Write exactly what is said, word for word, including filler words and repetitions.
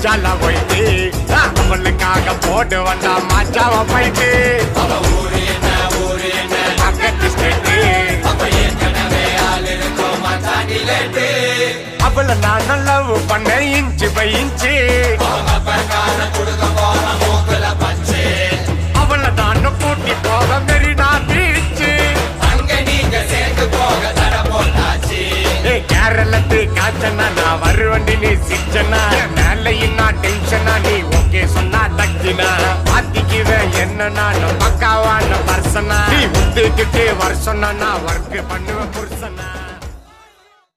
மச்சால போயிட்டு அவளுக்காக போட்டு வந்தா மச்சாவ போயிட்டு பக்கத்து ஸ்டேட்டு அவளை நான் லவ் பண்ண இன்ச்சு பை இன்ச்சு அவளை நான் கூட்டி போக மெரினா பீச்சு கேரளத்து காய்ச்சனா நான் வருவண்டி நீ சிச்சனா மேலையும் நான் டென்ஷனா நீ ஓகே சொன்னா தக்கினா மாத்திக்குவேன் என்ன நான் பக்காவான பர்சனா நீ முத்துக்கிட்டு வருஷம்னா நான் ஒர்க் பண்ணுவேன் புருஷனா.